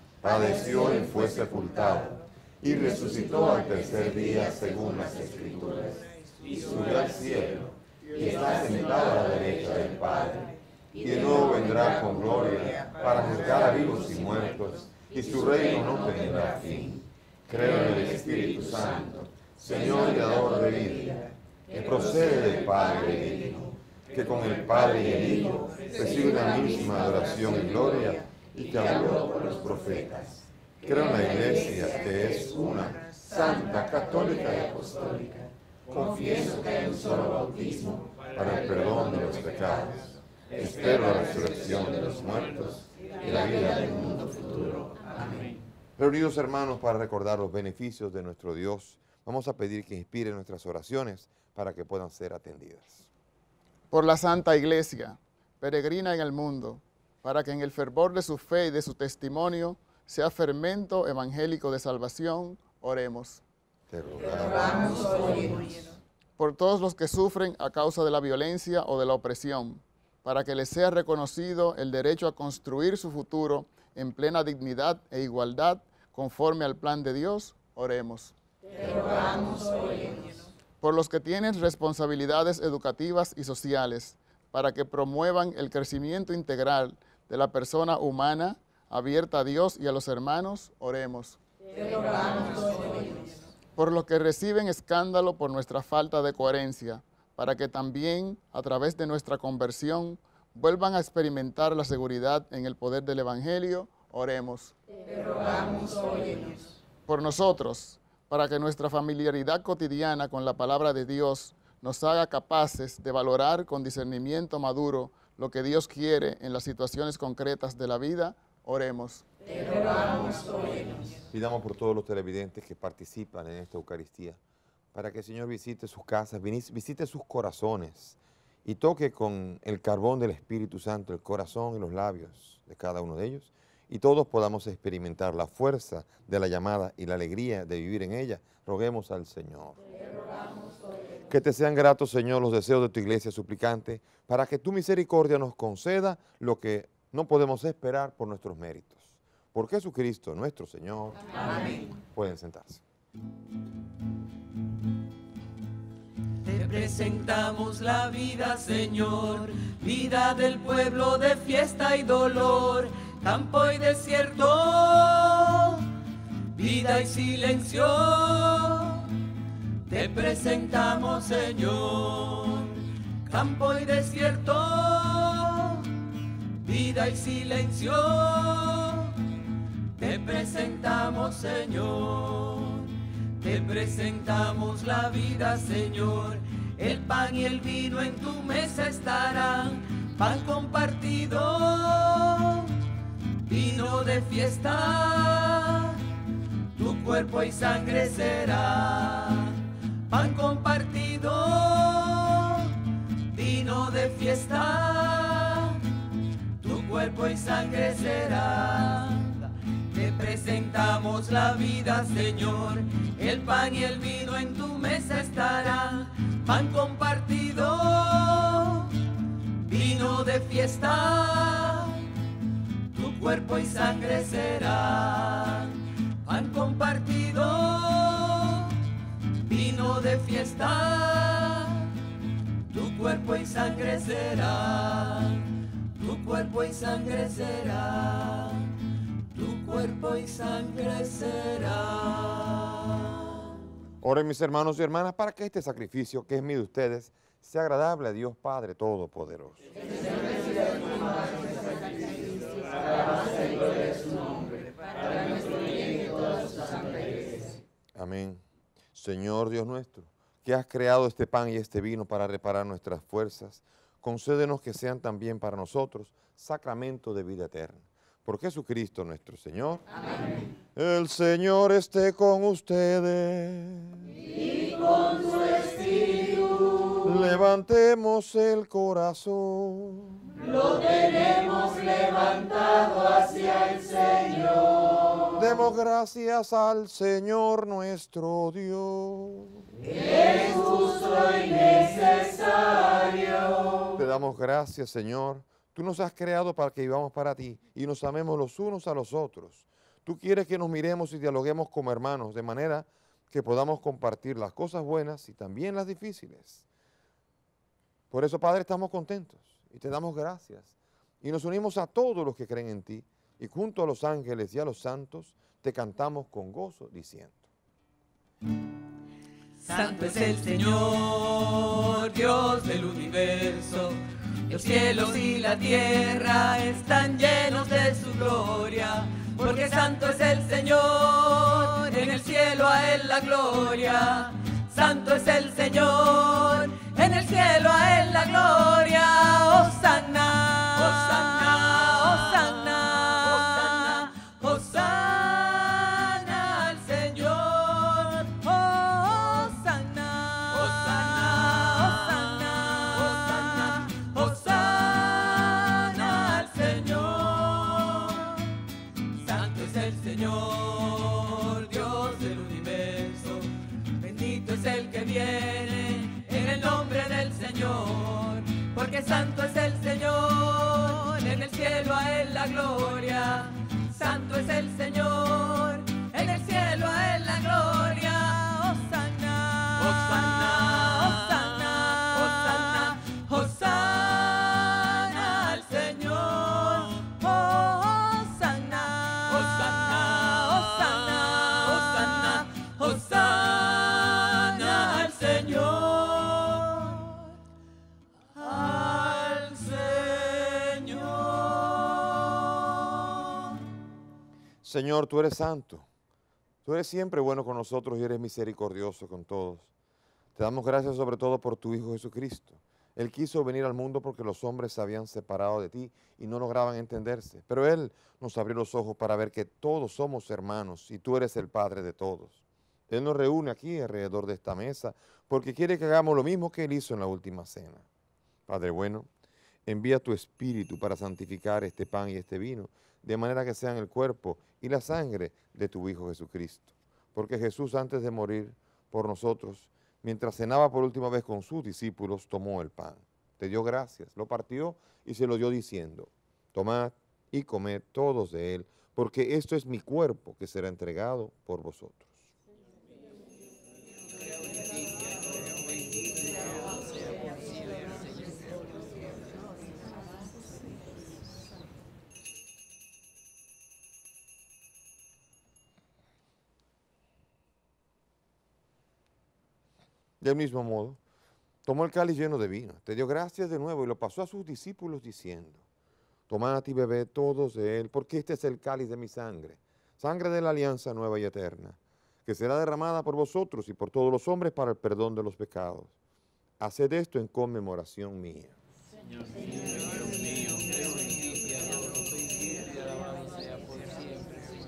padeció y fue sepultado, y resucitó al tercer día según las Escrituras, y subió al cielo, y está sentado a la derecha del Padre, y de nuevo vendrá con gloria para juzgar a vivos y muertos, y su reino no tendrá fin. Creo en el Espíritu Santo, Señor y dador de vida, que procede del Padre y del Hijo, que con el Padre y el Hijo recibe la misma adoración y gloria, y que habló por los profetas. Creo en la Iglesia, que es una, santa, católica y apostólica. Confieso que hay un solo bautismo para el perdón de los pecados. Espero la resurrección de los muertos y la vida del mundo futuro. Amén. Reunidos, hermanos, para recordar los beneficios de nuestro Dios, vamos a pedir que inspire nuestras oraciones para que puedan ser atendidas. Por la Santa Iglesia, peregrina en el mundo, para que en el fervor de su fe y de su testimonio sea fermento evangélico de salvación, oremos. Te rogamos, óyenos. Por todos los que sufren a causa de la violencia o de la opresión, para que les sea reconocido el derecho a construir su futuro en plena dignidad e igualdad, conforme al plan de Dios, oremos. Te rogamos, óyenos. Por los que tienen responsabilidades educativas y sociales, para que promuevan el crecimiento integral de la persona humana, abierta a Dios y a los hermanos, oremos. Te rogamos, óyenos. Por los que reciben escándalo por nuestra falta de coherencia, para que también, a través de nuestra conversión, vuelvan a experimentar la seguridad en el poder del Evangelio, oremos. Te rogamos, óyenos. Por nosotros, para que nuestra familiaridad cotidiana con la palabra de Dios nos haga capaces de valorar con discernimiento maduro lo que Dios quiere en las situaciones concretas de la vida, oremos. Te rogamos, óyenos. Pidamos por todos los televidentes que participan en esta Eucaristía, para que el Señor visite sus casas, visite sus corazones y toque con el carbón del Espíritu Santo el corazón y los labios de cada uno de ellos, y todos podamos experimentar la fuerza de la llamada y la alegría de vivir en ella. Roguemos al Señor. Que te sean gratos, Señor, los deseos de tu iglesia suplicante, para que tu misericordia nos conceda lo que no podemos esperar por nuestros méritos. Por Jesucristo nuestro Señor. Amén. Pueden sentarse. Te presentamos la vida, Señor, vida del pueblo de fiesta y dolor, campo y desierto, vida y silencio. Te presentamos, Señor, campo y desierto, vida y silencio. Te presentamos, Señor, te presentamos la vida, Señor. El pan y el vino en tu mesa estarán, pan compartido, vino de fiesta, tu cuerpo y sangre será. Pan compartido, vino de fiesta, tu cuerpo y sangre será. Te presentamos la vida, Señor, el pan y el vino en tu mesa estarán. Pan compartido, vino de fiesta, tu cuerpo y sangre será. han compartido vino de fiesta, tu cuerpo y sangre será, tu cuerpo y sangre será, tu cuerpo y sangre será. Oren mis hermanos y hermanas para que este sacrificio que es mío de ustedes sea agradable a Dios Padre Todopoderoso. Amén. Señor Dios nuestro, que has creado este pan y este vino para reparar nuestras fuerzas, concédenos que sean también para nosotros sacramento de vida eterna. Por Jesucristo nuestro Señor. Amén. El Señor esté con ustedes. Y con su espíritu. Levantemos el corazón. Lo tenemos levantado hacia el Señor. Demos gracias al Señor nuestro Dios. Es justo y necesario. Te damos gracias, Señor. Tú nos has creado para que vivamos para ti y nos amemos los unos a los otros. Tú quieres que nos miremos y dialoguemos como hermanos, de manera que podamos compartir las cosas buenas y también las difíciles. Por eso, Padre, estamos contentos y te damos gracias. Y nos unimos a todos los que creen en ti y junto a los ángeles y a los santos te cantamos con gozo diciendo: Santo es el Señor, Dios del universo. Los cielos y la tierra están llenos de su gloria, porque santo es el Señor, en el cielo a Él la gloria. Santo es el Señor, en el cielo a Él la gloria. Hosana, Hosana, Hosana, Hosana al Señor. Hosana, Hosana, Hosana, Hosana al Señor. Santo es el Señor, Dios del universo. Bendito es el que viene en el nombre del Señor, porque santo es el Señor, en el cielo a Él la gloria. Santo es el Señor, en el cielo a Él la gloria. Hosana, Hosana, Hosana, Hosana al Señor. Hosana, Hosana, Hosana, Hosana, Hosana al Señor. Al Señor. Señor, tú eres santo. Tú eres siempre bueno con nosotros y eres misericordioso con todos. Te damos gracias sobre todo por tu Hijo Jesucristo. Él quiso venir al mundo porque los hombres se habían separado de ti y no lograban entenderse. Pero Él nos abrió los ojos para ver que todos somos hermanos y tú eres el Padre de todos. Él nos reúne aquí alrededor de esta mesa porque quiere que hagamos lo mismo que Él hizo en la última cena. Padre bueno, envía tu Espíritu para santificar este pan y este vino, de manera que sean el cuerpo y la sangre de tu Hijo Jesucristo. Porque Jesús, antes de morir por nosotros, mientras cenaba por última vez con sus discípulos, tomó el pan, te dio gracias, lo partió y se lo dio diciendo: tomad y comed todos de él, porque esto es mi cuerpo que será entregado por vosotros. Del mismo modo, tomó el cáliz lleno de vino, te dio gracias de nuevo y lo pasó a sus discípulos diciendo: tomad y bebed todos de él, porque este es el cáliz de mi sangre, sangre de la alianza nueva y eterna, que será derramada por vosotros y por todos los hombres para el perdón de los pecados. Haced esto en conmemoración mía. Señor, Dios mío, creo en ti, te adoro, soy digno de alabanza por siempre, Señor.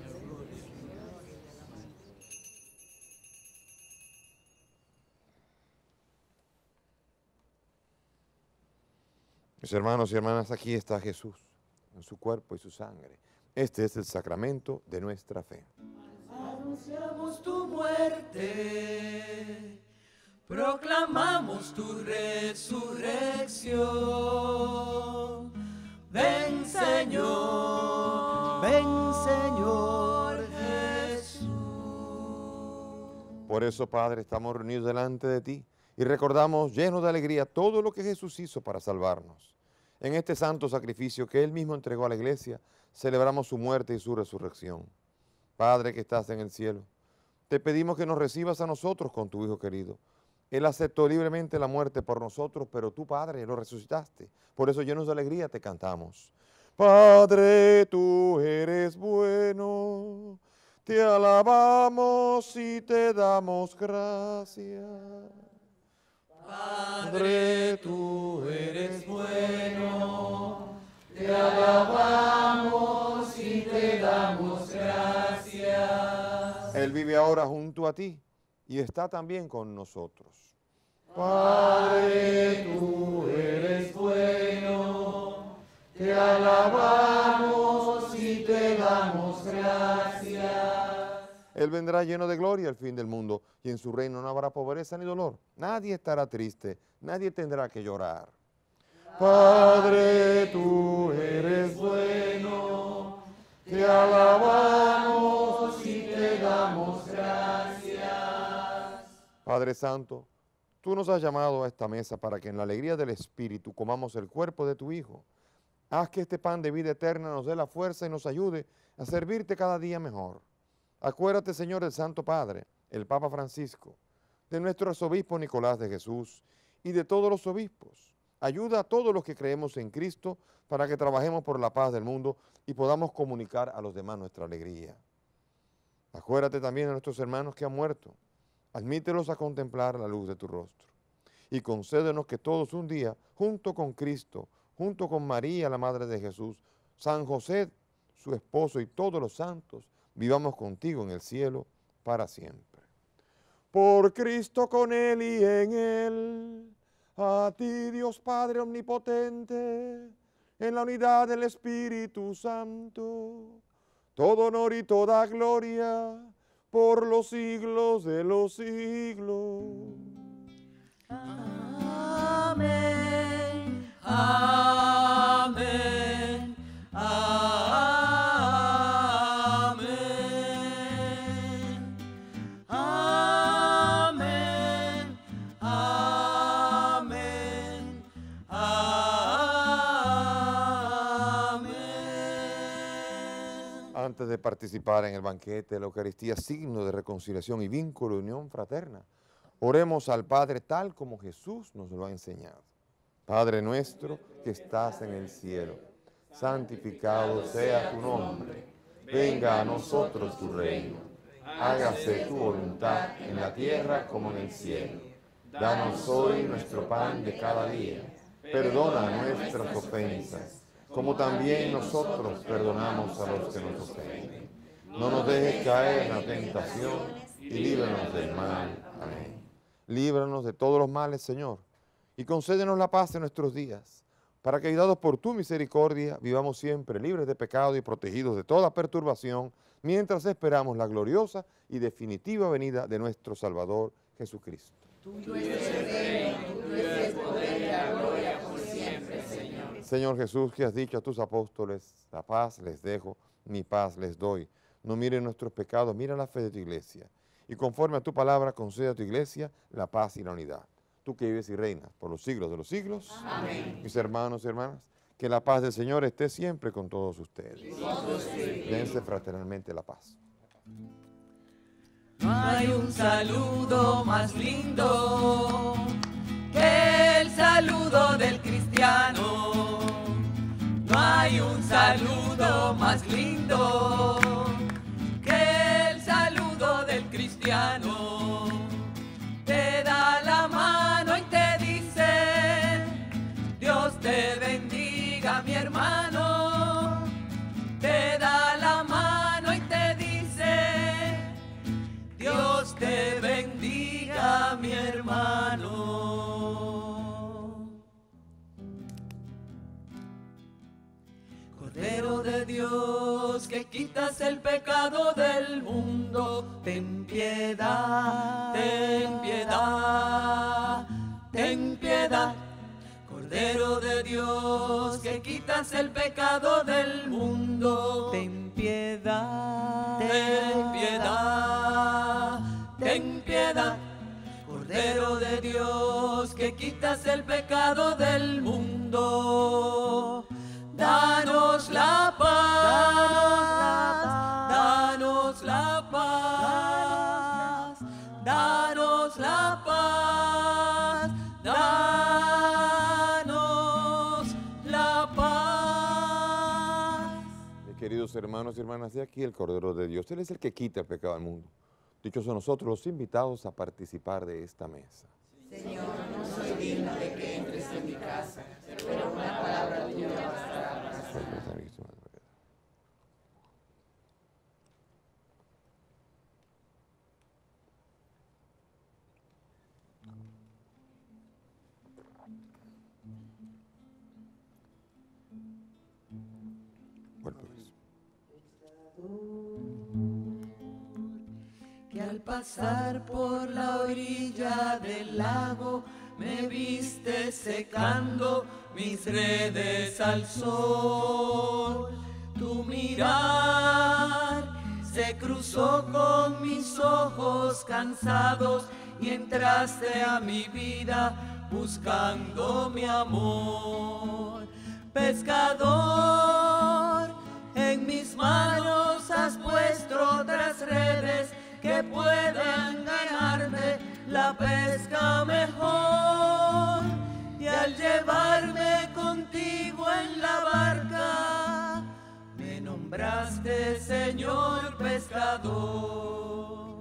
Mis hermanos y hermanas, aquí está Jesús, en su cuerpo y su sangre. Este es el sacramento de nuestra fe. Anunciamos tu muerte, proclamamos tu resurrección. Ven Señor Jesús. Por eso, Padre, estamos reunidos delante de ti y recordamos llenos de alegría todo lo que Jesús hizo para salvarnos. En este santo sacrificio que Él mismo entregó a la iglesia, celebramos su muerte y su resurrección. Padre que estás en el cielo, te pedimos que nos recibas a nosotros con tu Hijo querido. Él aceptó libremente la muerte por nosotros, pero tú, Padre, lo resucitaste. Por eso, llenos de alegría, te cantamos. Padre, tú eres bueno, te alabamos y te damos gracias. Padre, tú eres bueno, te alabamos y te damos gracias. Él vive ahora junto a ti y está también con nosotros. Padre, tú eres bueno, te alabamos y te damos gracias. Él vendrá lleno de gloria al fin del mundo, y en su reino no habrá pobreza ni dolor. Nadie estará triste, nadie tendrá que llorar. Padre, tú eres bueno, te alabamos y te damos gracias. Padre Santo, tú nos has llamado a esta mesa para que en la alegría del Espíritu comamos el cuerpo de tu Hijo. Haz que este pan de vida eterna nos dé la fuerza y nos ayude a servirte cada día mejor. Acuérdate, Señor, del Santo Padre, el Papa Francisco, de nuestro arzobispo Nicolás de Jesús y de todos los obispos. Ayuda a todos los que creemos en Cristo para que trabajemos por la paz del mundo y podamos comunicar a los demás nuestra alegría. Acuérdate también de nuestros hermanos que han muerto. Admítelos a contemplar la luz de tu rostro. Y concédenos que todos un día, junto con Cristo, junto con María, la Madre de Jesús, San José, su esposo, y todos los santos, vivamos contigo en el cielo para siempre. Por Cristo, con Él y en Él, a ti, Dios Padre omnipotente, en la unidad del Espíritu Santo, todo honor y toda gloria, por los siglos de los siglos. Amén, amén, amén, amén, amén, amén. Antes de participar en el banquete de la Eucaristía, signo de reconciliación y vínculo de unión fraterna, oremos al Padre tal como Jesús nos lo ha enseñado. Padre nuestro que estás en el cielo, santificado sea tu nombre. Venga a nosotros tu reino. Hágase tu voluntad en la tierra como en el cielo. Danos hoy nuestro pan de cada día. Perdona nuestras ofensas, como también nosotros perdonamos a los que nos ofenden. No nos dejes caer en la tentación y líbranos del mal. Amén. Líbranos de todos los males, Señor, y concédenos la paz en nuestros días, para que, ayudados por tu misericordia, vivamos siempre libres de pecado y protegidos de toda perturbación, mientras esperamos la gloriosa y definitiva venida de nuestro Salvador Jesucristo. Tuyo es el reino, tuyo es el poder y la gloria por siempre, Señor. Señor Jesús, que has dicho a tus apóstoles, la paz les dejo, mi paz les doy. No miren nuestros pecados, mira la fe de tu iglesia. Y conforme a tu palabra, concede a tu iglesia la paz y la unidad. Tú que vives y reinas por los siglos de los siglos. Amén. Mis hermanos y hermanas, que la paz del Señor esté siempre con todos ustedes. Dense fraternalmente la paz. No hay un saludo más lindo que el saludo del cristiano. No hay un saludo más lindo que el saludo del cristiano. Te da la mano y te dice: Dios te bendiga, mi hermano. Te da la mano y te dice: Dios te bendiga, mi hermano. Cordero de Dios, que quitas el pecado del mundo, ten piedad, ten piedad, ten piedad. Cordero de Dios, que quitas el pecado del mundo, ten piedad, ten piedad, ten piedad. Cordero de Dios, que quitas el pecado del mundo, danos la paz, danos la paz, danos la paz, danos la paz. Mis queridos hermanos y hermanas, de aquí el Cordero de Dios, Él es el que quita el pecado del mundo. Dichosos nosotros los invitados a participar de esta mesa. Señor, no soy digno de que entres en mi casa, pero una palabra tuya bastará para sanarme. Que al pasar por la orilla del lago me viste secando mis redes al sol. Tu mirar se cruzó con mis ojos cansados y entraste a mi vida buscando mi amor. Pescador, en mis manos has puesto otras redes que puedan ganarme la pesca mejor. Y al llevarme contigo en la barca, me nombraste Señor pescador.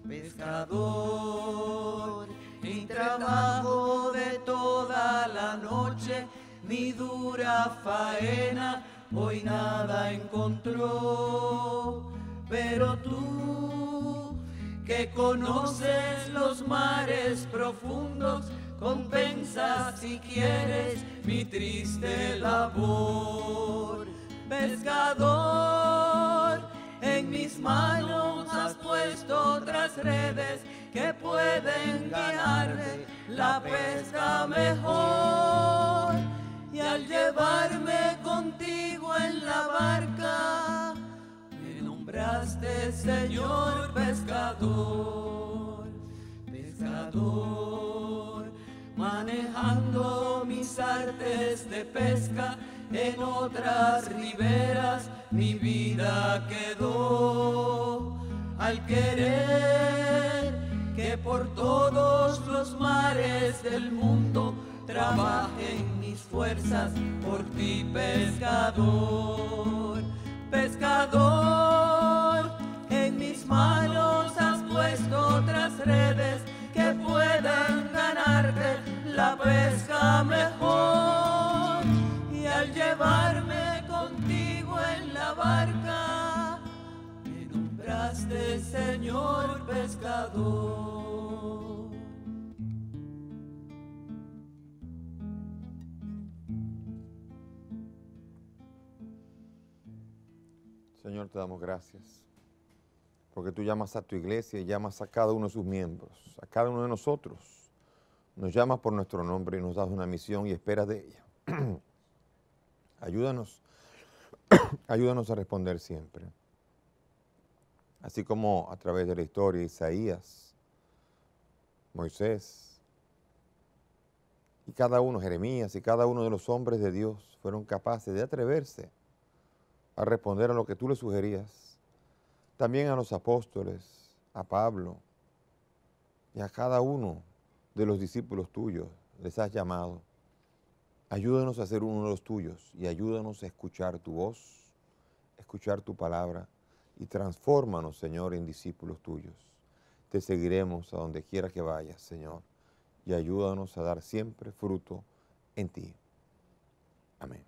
Pescador, mi trabajo de toda la noche, mi dura faena, hoy nada encontró. Pero tú, que conoces los mares profundos, compensas si quieres mi triste labor. Pescador, en mis manos has puesto otras redes que pueden ganarme la pesca mejor. Y al llevarme contigo en la barca, me nombraste Señor pescador. Pescador, manejando mis artes de pesca, en otras riberas mi vida quedó. Al querer que por todos los mares del mundo trabajen mis fuerzas por ti, pescador. Pescador, en mis manos has puesto otras redes que puedan ganarte la pesca mejor. Y al llevarme contigo en la barca, me nombraste Señor pescador. Señor, te damos gracias, porque tú llamas a tu iglesia y llamas a cada uno de sus miembros, a cada uno de nosotros. Nos llamas por nuestro nombre y nos das una misión y esperas de ella. Ayúdanos, ayúdanos a responder siempre. Así como a través de la historia, Isaías, Moisés, y cada uno, Jeremías, y cada uno de los hombres de Dios fueron capaces de atreverse a responder a lo que tú le sugerías. También a los apóstoles, a Pablo y a cada uno de los discípulos tuyos les has llamado. Ayúdanos a ser uno de los tuyos y ayúdanos a escuchar tu voz, escuchar tu palabra y transfórmanos, Señor, en discípulos tuyos. Te seguiremos a donde quiera que vayas, Señor, y ayúdanos a dar siempre fruto en ti. Amén.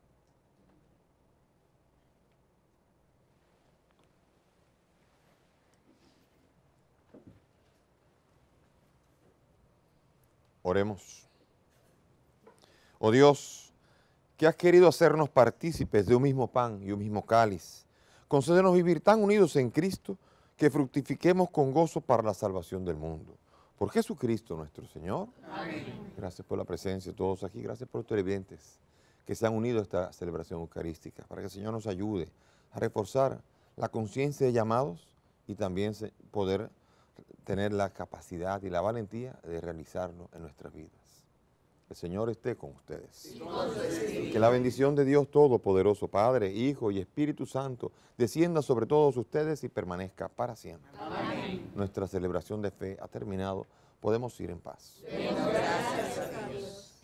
Oremos. Oh Dios, que has querido hacernos partícipes de un mismo pan y un mismo cáliz, concédenos vivir tan unidos en Cristo que fructifiquemos con gozo para la salvación del mundo. Por Jesucristo nuestro Señor. Amén. Gracias por la presencia de todos aquí, gracias por los televidentes que se han unido a esta celebración eucarística, para que el Señor nos ayude a reforzar la conciencia de llamados y también poder tener la capacidad y la valentía de realizarlo en nuestras vidas. El Señor esté con ustedes. Que la bendición de Dios Todopoderoso, Padre, Hijo y Espíritu Santo, descienda sobre todos ustedes y permanezca para siempre. Amén. Nuestra celebración de fe ha terminado. Podemos ir en paz. Gracias a Dios.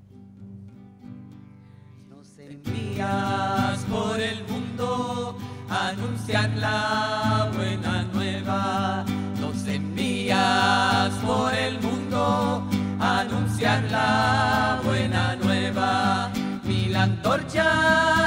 Nos envías por el mundo a anunciar la buena nueva. Nos envías por el mundo a anunciar la buena nueva. Mil antorchas